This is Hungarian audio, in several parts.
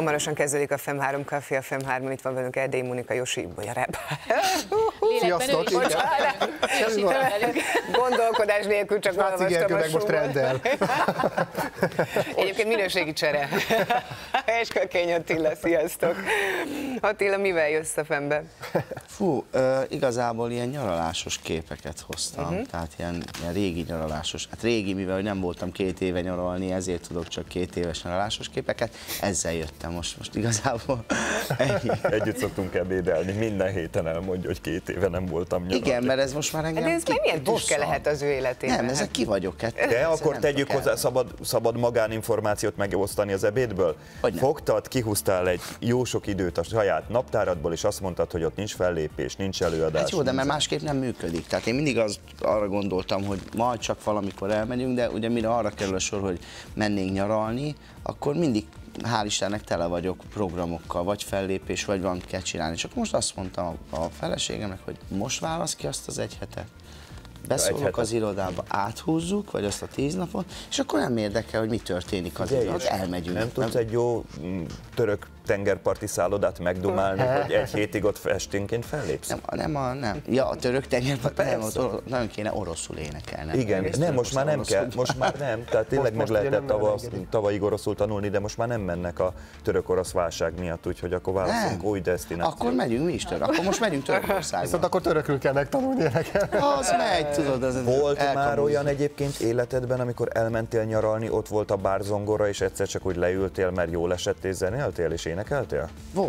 Hamarosan kezdődik a FEM3 Café, a FEM3-on itt van velünk Erdélyi Mónika, Josi Bolyarában. Sziasztok! Gondolkodás nélkül csak olvastam a most rendel. Egyébként minőségi csere. És Kökény Attila, sziasztok! Attila, mivel jössz a FEM-be? Fú, igazából ilyen nyaralásos képeket hoztam, tehát ilyen régi nyaralásos, hát régi, mivel nem voltam 2 éve nyaralni, ezért tudok csak 2 éves nyaralásos képeket, ezzel jöttem most igazából. Együtt szoktunk ebédelni, minden héten elmondja, hogy 2 éve nem voltam nyaralni. Igen, mert ez most már engem... De ez milyen tüske lehet az ő életében? Nem, ezek ki vagyok. De akkor tegyük hozzá, szabad magáninformációt megosztani az ebédből? Fogtad, kihúztál egy jó sok időt a saját naptáradból, és azt mondtad, hogy ott nincs fellépés, nincs előadás. Hát jó, de mert másképp nem működik. Tehát én mindig arra gondoltam, hogy majd csak valamikor elmegyünk, de ugye mire arra kerül a sor, hogy mennénk nyaralni, akkor mindig hál' Istennek tele vagyok programokkal, vagy fellépés, vagy van kell csinálni. Csak most azt mondtam a feleségemnek, hogy most válasz ki azt az 1 hetet. Beszólok az irodába, áthúzzuk, vagy azt a 10 napot, és akkor nem érdekel, hogy mi történik az irodában, elmegyünk. Nem tudsz egy jó török tengerparti szállodát megdumálni, hogy 1 hétig ott esténként fellépsz? Nem. Ja, a török tengerparti, nem, ott nagyon kéne oroszul énekelni. Igen, nem, most már nem kell, most már nem, tehát tényleg meg lehetett tavalyig oroszul tanulni, de most már nem mennek a török-orosz válság miatt, úgyhogy akkor választunk új desztinációt. Akkor megyünk mi is akkor most megyünk Törökországba. Viszont akkor törökül kell megtanulni énekelni. Az megy, tudod. Volt már olyan egyébként életedben, amikor elmentél nyaralni, ott volt a bárzongora, és egyszer csak úgy leültél, mert jól esett és zenéltél és énekeltél?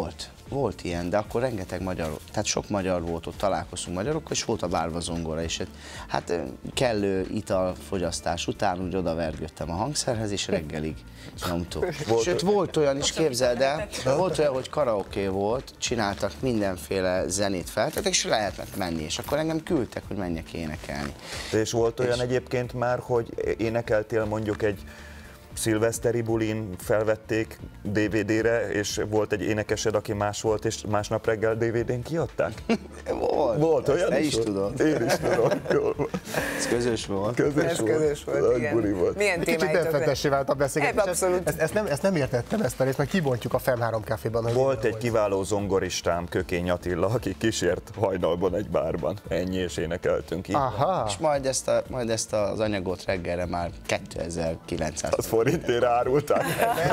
Volt ilyen, de akkor rengeteg magyar, tehát sok magyar volt, ott találkoztunk magyarokkal, és volt a bárba zongora, és hát kellő italfogyasztás után úgy odavergődtem a hangszerhez, és reggelig nyomtuk. Sőt, volt olyan is, képzeld el, volt olyan, hogy karaoké volt, csináltak mindenféle zenét feltettek, és lehetett menni, és akkor engem küldtek, hogy menjek énekelni. És volt olyan egyébként már, hogy énekeltél mondjuk egy szilveszteri bulin, felvették DVD-re, és volt egy énekesed, aki más volt, és másnap reggel DVD-n kiadták? Volt olyan te is tudod. Én is tudom. Ez közös volt. Közös volt, igen. Volt. Milyen témáitok? Kicsit önfentessé vált a beszélgetés. Ezt nem értettem ezt a részt, majd kibontjuk a FEM3 Caféban. Volt egy kiváló zongoristám, Kökény Attila, aki kísért hajnalban egy bárban. Ennyi, és énekeltünk így. Aha. És majd ezt az anyagot reggelre már 2900 forintért árulták.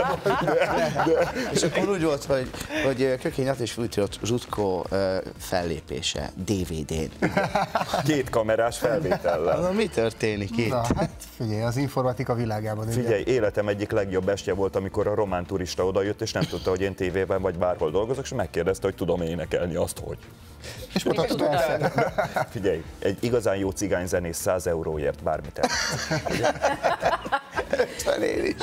És akkor úgy volt, hogy Kökény Attila és Zsutko fellépése DVD-n. 2 kamerás felvétellel. Na, mi történik itt? Na, hát figyelj, az informatika világában. Figyelj, életem egyik legjobb estje volt, amikor a román turista odajött, és nem tudta, hogy én tévében vagy bárhol dolgozok, és megkérdezte, hogy tudom énekelni azt, hogy. És mutatod el. Figyelj, egy igazán jó cigányzenész 100 euróért bármit el. 50 én is.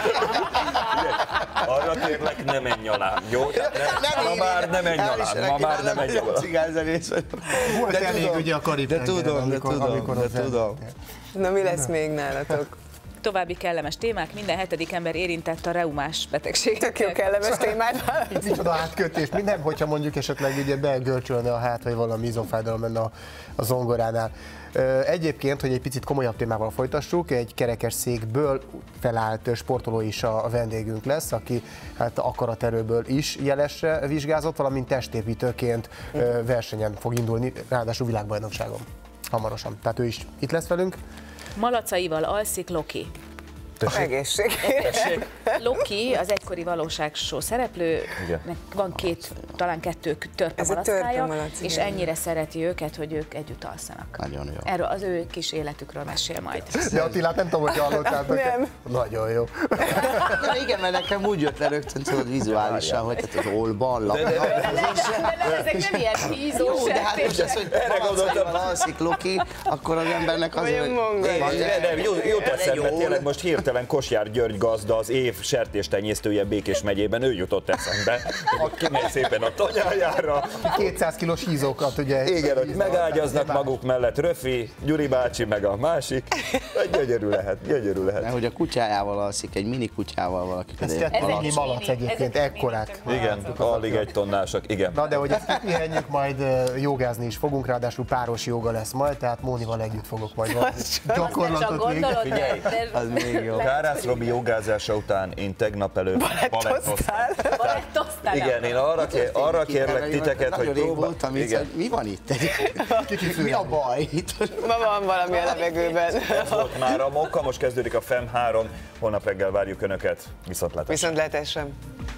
Arra kérlek, ne menj alá, jó? Ma már nem menj alá, ma már nem menj alá. Cigányzenész vagy. Volt elég ugye a Karib-tengeren, de tudom. Na, mi lesz még nálatok? További kellemes témák, minden 7. ember érintett a reumás betegségnek. Tök jó kellemes témát. Micsoda átkötés, nem, hogyha mondjuk esetleg ugye begörcsölne a hát, vagy valami izomfájdalom lenne a zongoránál. Egyébként, hogy egy picit komolyabb témával folytassuk, egy kerekesszékből felállt sportoló is a vendégünk lesz, aki hát akaraterőből is jelesre vizsgázott, valamint testépítőként versenyen fog indulni, ráadásul világbajnokságon hamarosan. Tehát ő is itt lesz velünk. Malacaival alszik Loki. Egészség. Loki az egykori valóságshow szereplő, van talán 2 törpe malacája, és ennyire szereti őket, hogy ők együtt alszanak. Nagyon jó. Erről az ő kis életükről mesél majd. De Attilát nem tudom, hogy hallottátok. Nem. Nagyon jó. Na igen, mert nekem úgy jött le rögtön, tudod, vizuálisan, hogy tehát az ollban, lapban. Ezek nem ilyen hízós. De hát most az, hogy malacaival alszik Loki, akkor az embernek az, hogy... Jut eszembe, tényleg most hirtelen Kosjár György gazda, az év sertéstenyésztője Békés megyében, ő jutott eszembe. Kimegy szépen a tanyájára. 200 kilós hízókat, ugye? Igen, hogy megágyaznak maguk mellett Röfi, Gyuri bácsi, meg a másik. Gyönyörű lehet. Mert hogy a kutyájával alszik, egy mini kutyával valaki. Ez egy malac egyébként, ekkorák. Igen, alig 1 tonnásak, igen. Na de hogy ezt kipihenjük, majd jogázni is fogunk, ráadásul páros joga lesz majd, tehát Mónival együtt fogok majd gyakorlatot végig. Az még jó. Kárász Robi jogázása után én tegnap előtt balettoztál. Igen, én arra kérlek titeket, hogy próbáltam. Mi van itt? Mi a baj itt? Ma van valami a levegőben. Ez volt már a Mokka, most kezdődik a FEM 3, holnap reggel várjuk Önöket. Viszontlátásra. Viszontlátásra.